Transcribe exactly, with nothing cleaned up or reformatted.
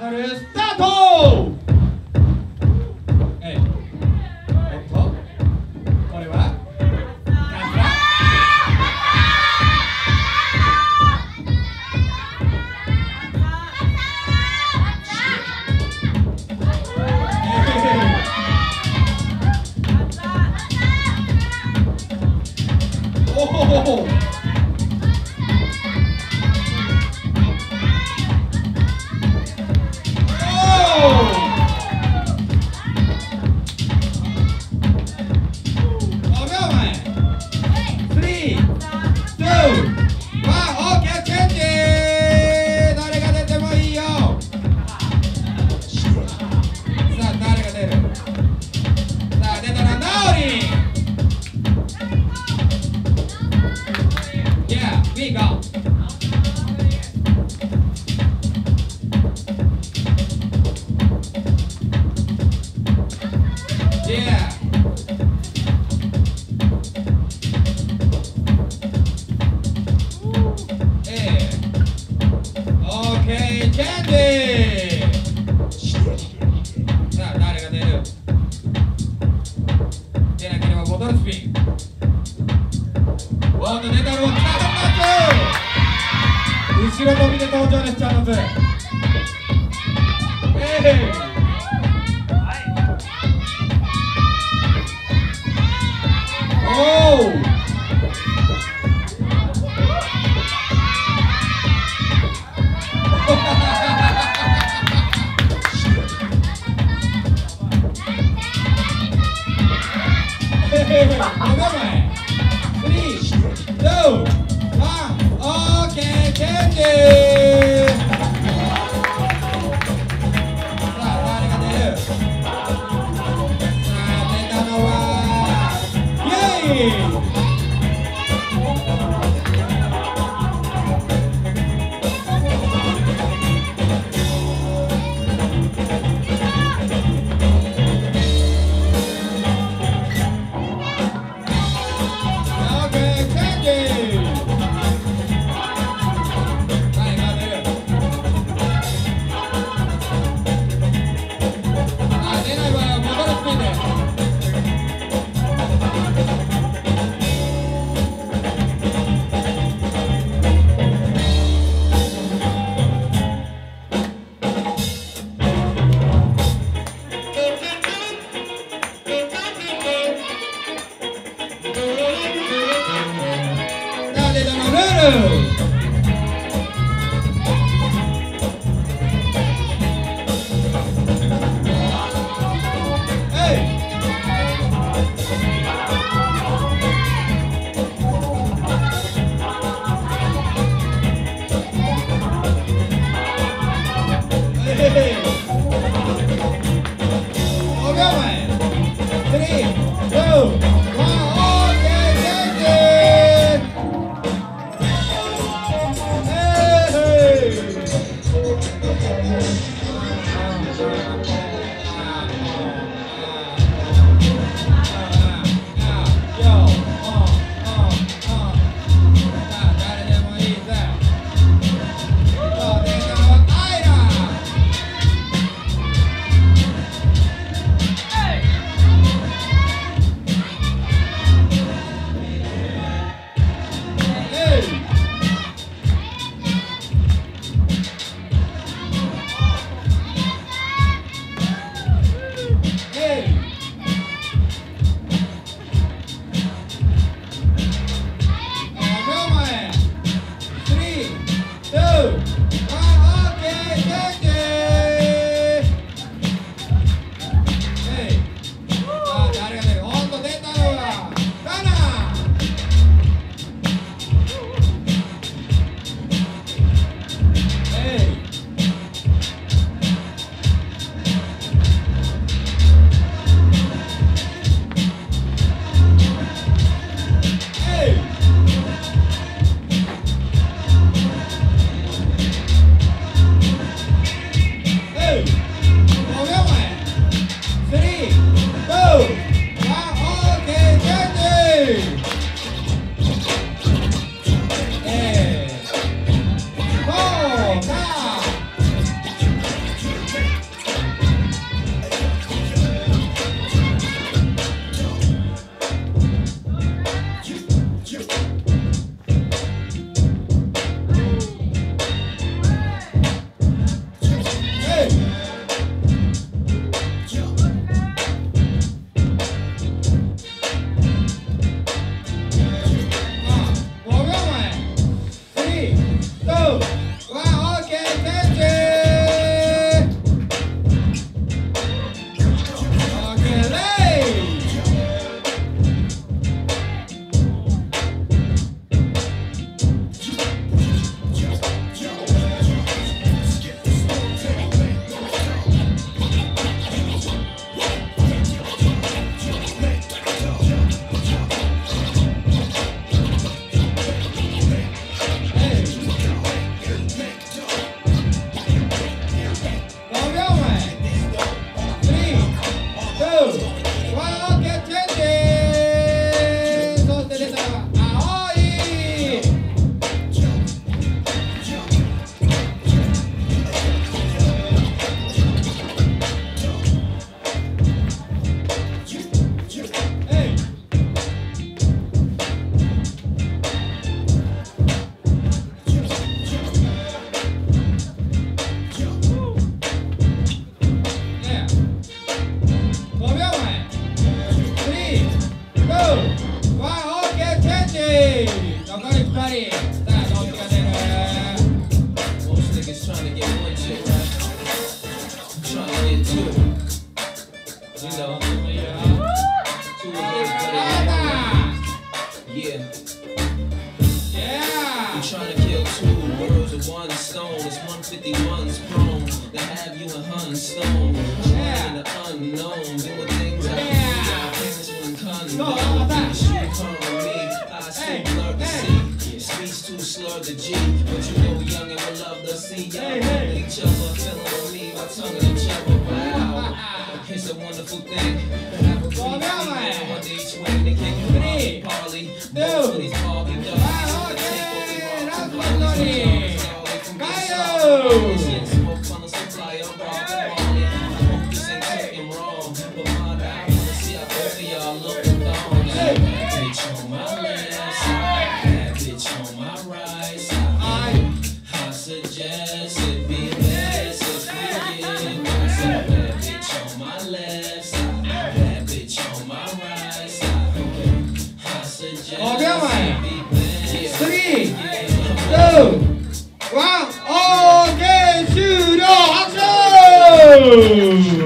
トルスタート。ええ、おっとこれはカズラ。おお。We go. Yeah. Hey. Okay, Candy. さあ誰が出る？出なければボトルスピン。おっと出たのは後ろ飛びで登場です、チャーノズ。えーおーごびょうまえ。スリー、ツー、ワン、オーケー、チェンジ。 have you a hundred stone. Yeah. The unknown, doing things I do. Condom. She come with me, I still blur the C. Speech to slur the G, but you know young and we love to see y'all hey, each other, feeling with me, my tongue in each other. Wow, it's a wonderful thing to have a queen female under each wing. They can't do Molly, Polly, both of these Barbie dolls. They take what we rock to Molly, from Gaio. Smoke on the supply of rock and Molly. I hope this ain't taking wrong, but my I wanna see how both of y'all look and gone. Bad bitch on my left side, bad bitch on my right side. I suggest it be best if we get myself. Bad bitch on my left side, bad bitch on my right side. I suggest it be best. Three, two, one, okay, shoot, oh,